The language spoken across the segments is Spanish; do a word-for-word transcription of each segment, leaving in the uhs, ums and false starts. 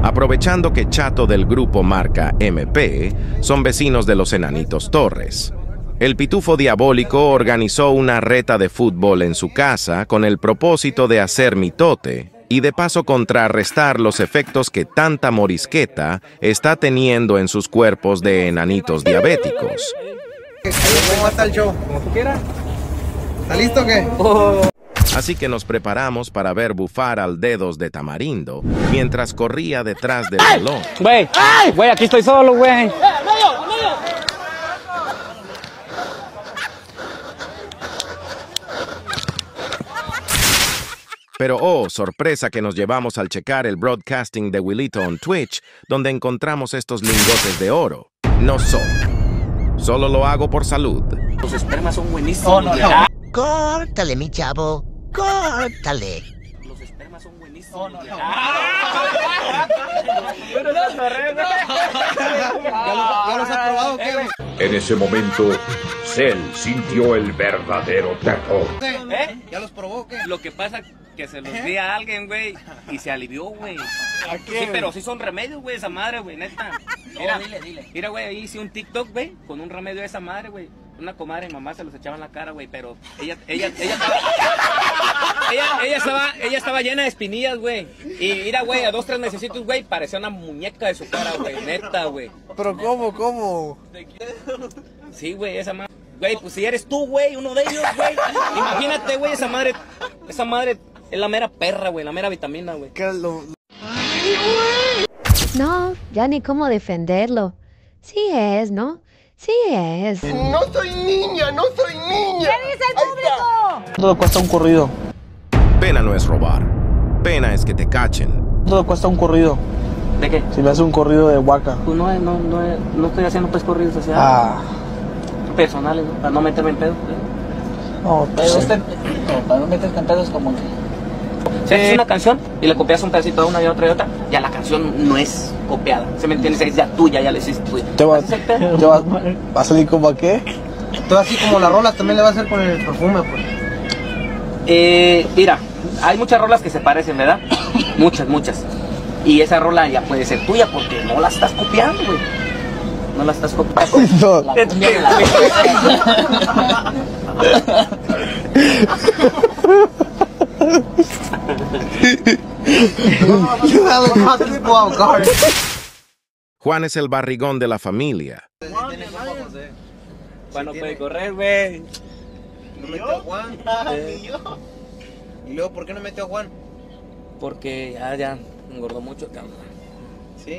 aprovechando que Chato del grupo marca M P son vecinos de los Enanitos Torres. El Pitufo Diabólico organizó una reta de fútbol en su casa con el propósito de hacer mitote y de paso contrarrestar los efectos que tanta morisqueta está teniendo en sus cuerpos de enanitos diabéticos. ¿Cómo va a estar el show? Como tú quieras. ¿Está listo o qué? Oh. Así que nos preparamos para ver bufar al Dedos de Tamarindo mientras corría detrás del balón. Güey, güey, aquí estoy solo, güey. Pero oh, sorpresa que nos llevamos al checar el broadcasting de Wilito on Twitch, donde encontramos estos lingotes de oro. No son. Solo lo hago por salud. Los espermas son buenísimos. Oh, no, no. Córtale, mi chavo. Córtale. Los espermas son buenísimos. Oh, no, no. ¿Ya los has probado o qué? En ese momento, Cell sintió el verdadero terror. ¿Eh? ¿Ya los probó o qué? Lo que pasa que se los di a alguien, güey, y se alivió, güey. ¿A qué? Sí, pero sí son remedios, güey, esa madre, güey, neta. Mira, dile, dile. Mira, güey, ahí hice un TikTok, güey, con un remedio de esa madre, güey. Una comadre, mi mamá se los echaba en la cara, güey, pero ella, ella, ella estaba, ella, ella estaba, ella estaba llena de espinillas, güey. Y mira, güey, a dos, tres necesitos, güey, parecía una muñeca de su cara, güey, neta, güey. ¿Pero cómo, cómo? Sí, güey, esa madre. Güey, pues si eres tú, güey, uno de ellos, güey. Imagínate, güey, esa madre, esa madre es la mera perra, güey, la mera vitamina, güey. ¿Qué lo...? No, ya ni cómo defenderlo. Sí es, ¿no? Sí es. No soy niña, no soy niña. ¿Qué dice el público? Todo cuesta un corrido. Pena no es robar. Pena es que te cachen. Todo cuesta un corrido. ¿De qué? Si me hace un corrido de Huaca. Pues no, no, no, no estoy haciendo pues corridos, o sea, Ah. personales, ¿no? Para no meterme en pedo. ¿eh? No, Pero pues, usted, para no meterte en pedos como que... Si haces una canción y le copias un pedacito de una y otra y otra, ya la canción no es copiada. ¿Se me entiendes? Es ya tuya, ya la hiciste tuya. te va, ¿Haces el pedo? te va, va a salir como a qué. Todo así como las rolas también le va a hacer con el perfume, pues. Eh, mira, hay muchas rolas que se parecen, ¿verdad? Muchas, muchas. Y esa rola ya puede ser tuya porque no la estás copiando, güey. No la estás copiando. No. La cumbia de la... Juan es el barrigón de la familia. Bueno, puede correr, güey. ¿No metió a Juan? ¿Y luego por qué no metió a Juan? Porque ya, ya engordó mucho, cabrón. ¿Sí?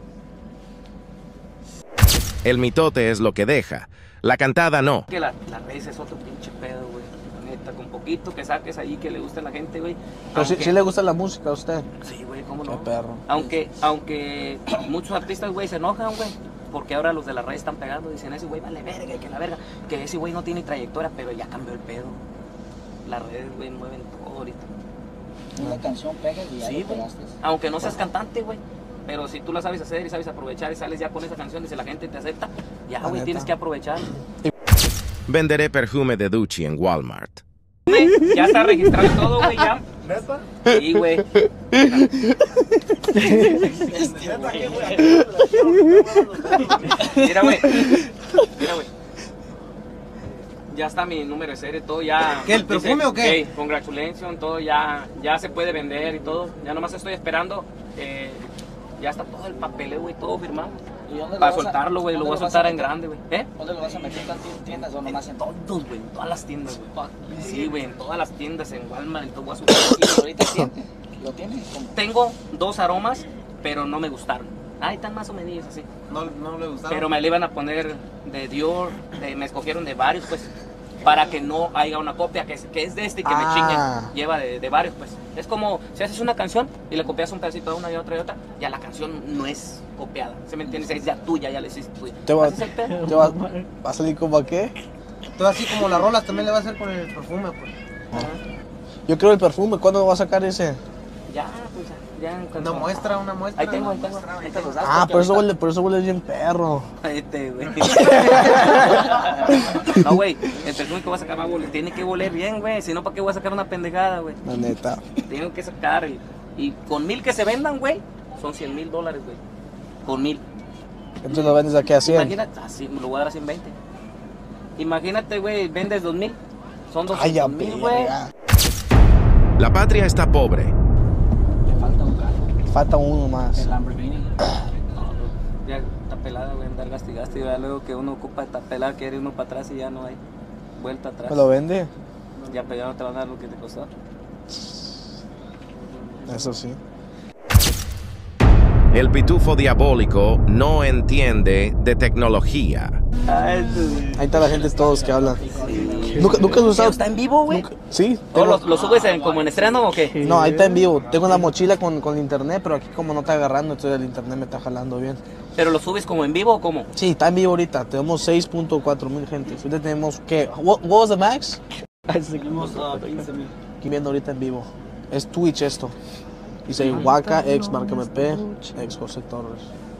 El mitote es lo que deja. La cantada no. Que la, la raíz es otro pinche pedo, güey. La neta, con poquito que saques ahí que le guste a la gente, güey. Pero sí, Aunque- sí le gusta la música a usted. Sí, güey, cómo Qué no. perro. Aunque, aunque muchos artistas, güey, se enojan, güey. Porque ahora los de la red están pegando. Dicen, ese güey vale verga, que la verga. Que ese güey no tiene trayectoria, pero ya cambió el pedo. Las redes, güey, mueven todo ahorita. Una canción pega y ya Sí, lo güey. pegaste. Aunque no seas cantante, güey. Pero si tú la sabes hacer y sabes aprovechar y sales ya con esa canción y si la gente te acepta, ya, La güey, neta. tienes que aprovechar. Venderé perfume de Ducci en Walmart. Güey, ya está registrado todo, güey, ya. ¿Neta? Sí, güey. Mira, güey. Mira, güey. Ya está mi número de serie, todo ya. ¿Qué, el perfume o qué? Hey, congratulations, todo ya, ya se puede vender y todo. Ya nomás estoy esperando. eh, ya está todo el papeleo, güey, todo firmado. ¿Y dónde lo Para vas a- soltarlo, güey, lo dónde voy a vas soltar en meter? grande, güey. ¿Eh? ¿Dónde lo vas a meter? ¿En tiendas o nomás en todo? Todos, güey, en todas las tiendas, güey. Sí, güey, en todas las tiendas, en Walmart, en todo voy a soltar. ¿Y ahorita tiene? ¿Lo tiene? ¿Cómo? Tengo dos aromas, pero no me gustaron. Ahí están más o menos así. No, no le gustaron. Pero me le iban a poner de Dior, de- me escogieron de varios, pues, para que no haya una copia, que es, que es de este y que Ah. me chinguen. Lleva de, de varios, pues. Es como si haces una canción y le copias un pedacito de una y otra y otra, ya la canción no es copiada. ¿Se me entiendes? Es ya tuya, ya la hiciste tuya. Te va, ¿Haces el pedo? te va, va a salir como a qué. Todo así como las rolas también le va a hacer con el perfume, pues. Yo quiero el perfume. ¿Cuándo va a sacar ese? Ya, pues, ya. ya en cuanto- Una muestra, una muestra. Ahí tengo, ahí tengo. Ahí te los das, Ah, porque por eso ahorita- huele, por eso huele bien perro. Este, güey. No, güey, el perfume que voy a sacar va a oler, tiene que oler bien, güey. Si no, ¿para qué voy a sacar una pendejada, güey? La neta. Tengo que sacar y, y con mil que se vendan, güey, son cien mil dólares, güey. Por mil. Entonces lo vendes aquí a cien. Imagínate, así me lo voy a dar a ciento veinte. Imagínate, güey, vendes dos mil. Son Ay, ya, doscientos mil, güey. verga. La patria está pobre. Le falta un carro. Falta uno más. El Lamborghini. Ya está pelada, güey, andar gasto y gasto. Y ya luego que uno ocupa esta pelada, quiere uno para atrás y ya no hay vuelta atrás. ¿Me lo vende? Ya, pero ya no te van a dar lo que te costó. Eso sí. El pitufo diabólico no entiende de tecnología. Ahí está la gente todos que hablan. ¿Nunca, nunca has usado? ¿Está en vivo, güey? Nunca- Sí. ¿O tengo- lo, lo subes en, como en estreno o qué? No, ahí está en vivo. Tengo una mochila con, con internet, pero aquí como no está agarrando, entonces el internet me está jalando bien. ¿Pero lo subes como en vivo o cómo? Sí, está en vivo ahorita. Tenemos seis punto cuatro mil gente. Ahorita tenemos, ¿qué? What, what was the max? Aquí viendo ahorita en vivo. Es Twitch esto. Dice Waka, ex Marca M P, ex José Torres.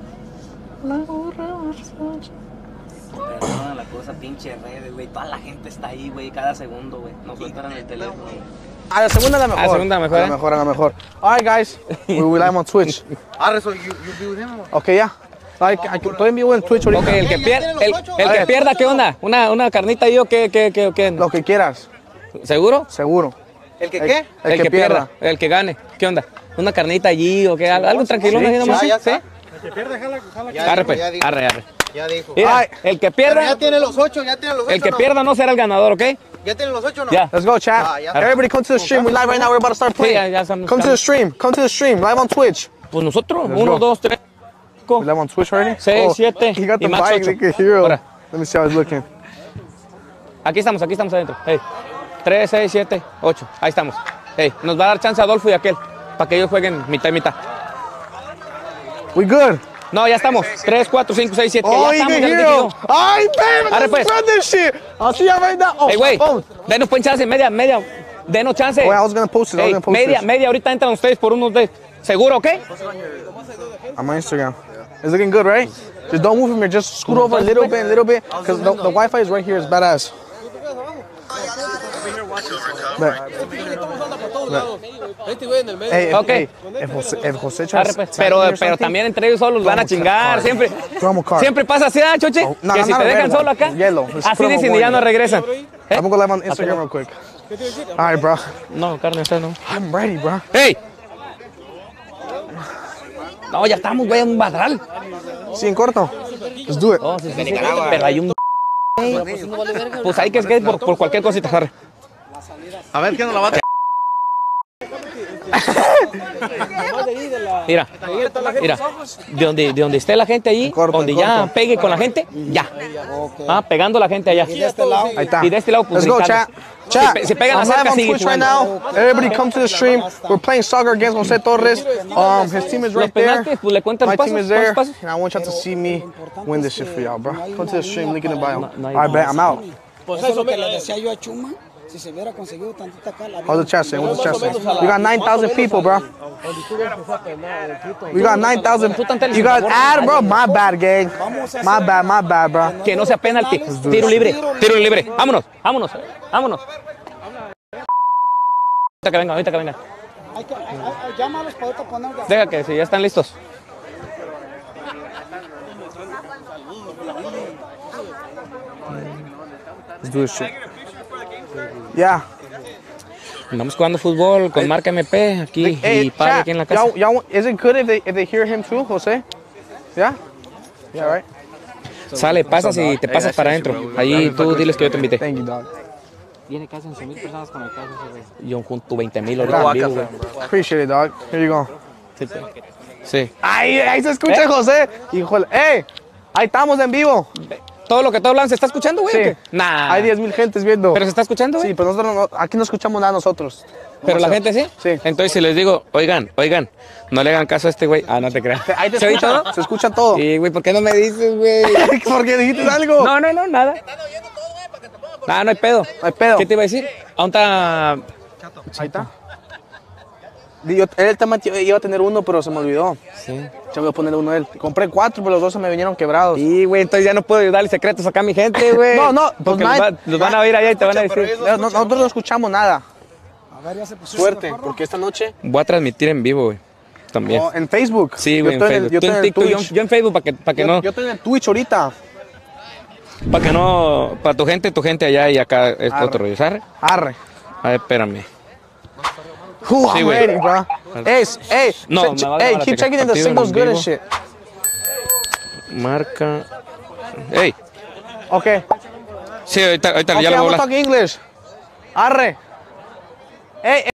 Perdona la cosa, pinche redes, güey. Toda la gente está ahí, güey, cada segundo, güey. No sueltan el teléfono. A la segunda la mejor. A la segunda mejor, A la ¿eh? mejor, a la mejor. Alright, guys. We will live on Twitch. Arre, so you, you be with him? Ok, ya. Like, aquí- estoy en vivo en Twitch ahorita. Ok, el que, pier- el, el A que ver. pierda, ¿qué onda? ¿Una, una carnita ahí o qué, qué, qué, o qué? Lo que quieras, ¿Seguro? seguro. ¿El que El- qué? El, que, pierda. el que gane. ¿Qué onda? ¿Una carnita allí o qué? ¿Algo, algo tranquilo? sí, ¿no? sí, nomás? ya ¿Sí? está. Ya Arre, dijo, pues. ya dijo. Arre, arre. Ya dijo. Mira, Ay. el que Pero ya pierda, tiene los ocho, ya tiene los ocho. el que ¿no? pierda no será el ganador, ¿ok? ¿Ya tiene los ocho o no? Ya. Let's go, chat. Ah, ya. Everybody come to the stream. We're live right now. We're about to start Sí, ya, playing. ya estamos. Come to the stream. Come to the stream. Live on Twitch. Pues nosotros, Let's uno, go. dos, tres, cinco, We live on Twitch already? seis, siete, He got the y max bike ocho. like a hero. Ahora. Let me see how he's looking. Aquí estamos, aquí estamos adentro. Hey. tres, seis, siete, ocho. Ahí estamos. Hey, nos va a dar chance Adolfo y aquel para que ellos jueguen mitad y mitad. We good. No, ya estamos. tres, cuatro, cinco, seis, siete. Oh, Ya he estamos, good ya hero. definió. Ay, baby, Arre, let's pues. run this shit. I'll see you right now. Oh, Hey, güey, oh. denos pues chance, media, media. Denos chance. Oh, I was gonna post it. I was Hey, gonna post media, this. media. Ahorita entran ustedes por unos de. ¿Seguro, ok? On my Instagram. It's looking good, right? Just don't move from here. Just scoot over a little bit, a little bit. Because the, the Wi-Fi is right here. It's badass. Bet. Hey, if, Ok. hey, if Jose, if Jose Arre, tries pues. to Pero, tag me or pero something, también entre ellos solos van a throw him a chingar. card. Siempre, Throw him a card. siempre pasa así, ¿ah, Choche? Oh, no, que no, si no, te no, dejan red solo one. acá, Yellow. Let's así put 'em dicen on y ya one. no regresan. ¿Eh? I'm gonna go live on Instagram real quick. All right, bro. No, carne, usted no. I'm ready, bro. ¡Ey! No, ya estamos, güey, en un badral. Sí, en corto. Let's do it. Oh, sí, sí, sí. Pero hay un. Pues hay que es que por, por cualquier cosita, Harry. A ver, ¿quién nos la va a Mira, mira, de donde, de donde esté la gente allí, Corto, donde corto. ya pegue con la gente, ya. Ah, pegando la gente allá. Ahí está. Y de este lado, pues, Let's go, chat. brincando. Chat, Si pe- si pegan I'm la live cerca, on sigue Twitch right jugando. now. Everybody come to the stream. We're playing soccer against Jose Torres. Um, his team is Los right there. penaltis, pues le cuentan My pasos, team is there. pasos, pasos. And I want y'all to see me win this shit for y'all, bro. Come to the stream, link in the bio. No, no hay All right, bet, I'm out. Pues eso es lo que le decía yo a Chuma. Si se hubiera conseguido tantita acá, la How's the chat saying? What's the chat saying? We got nine thousand people, bro. We got nine thousand. You got ad, bro? My bad, gang. My bad, my bad, bro. Que no sea penalti. Tiro libre, tiro libre. Vámonos, vámonos, vámonos. Ahorita que venga, ahorita que venga. Hay que, hay- hay- llámalos para ahorita poner. Deja que si ya están listos. Let's do this shit. Yeah. Andamos jugando fútbol con marca M P aquí y Hey, padre chat, aquí en la casa. y'all, y'all, is it good if they if they hear him too, Jose? Yeah. Yeah, right. Sale, pasas y te pasas para adentro. Allí tú diles que yo te invité. Thank you, dog. Viene casi once mil personas conectadas. Yo junto veinte mil ahorita en vivo, güey. Appreciate it, dog. Here you go. Sí, sí. Ahí, ahí se escucha ¿Eh? José. Híjole, ¡eh! Ahí estamos en vivo. Todo lo que tú hablas, ¿se está escuchando, güey? Sí. o qué? Nah. Hay diez mil gentes viendo. ¿Pero se está escuchando, güey? Sí, pero nosotros no, aquí no escuchamos nada nosotros. ¿Pero la gente sí? Sí. Entonces si les digo, oigan, oigan, no le hagan caso a este güey. Ah, no te creas. Ahí te ¿Se oye escucha, todo? se escucha todo. Sí, güey, ¿por qué no me dices, güey? Porque dijiste algo. No, no, no, nada. Ah, no hay pedo. No hay pedo. ¿Qué te iba a decir? ¿Aún está? Ahí está. Yo, él también iba a tener uno, pero se me olvidó. Sí. Se voy a poner uno él. Compré cuatro, pero los dos se me vinieron quebrados. Sí, güey, entonces ya no puedo ayudarle secretos acá a mi gente, güey. No, no, porque pues, los, man, va- los van a oír allá y te van a decir. No, no, nosotros no escuchamos nada. A ver, ya se puso. Suerte, porque esta noche. Voy a transmitir en vivo, güey. también. Oh, en Facebook. Sí, Yo güey, en estoy en el- Facebook. yo Tú estoy en en el TikTok, yo, Twitch. yo en Facebook para que, para que Yo, no, yo estoy en el Twitch ahorita. para que no, para tu gente, tu gente allá y acá es Arre. otro rollo, ¿sabes? Arre. A ver, espérame. Whew, Sí, I'm güey. ready, bro. Hey, s- hey, No, check- me check- vale hey, madre, keep que checking if the partido en signal's good and vivo. shit. Marca. Ey, Okay. sí, ahorita, ahorita Okay, ya I'm lo voy gonna a talk English. Arre. Hey.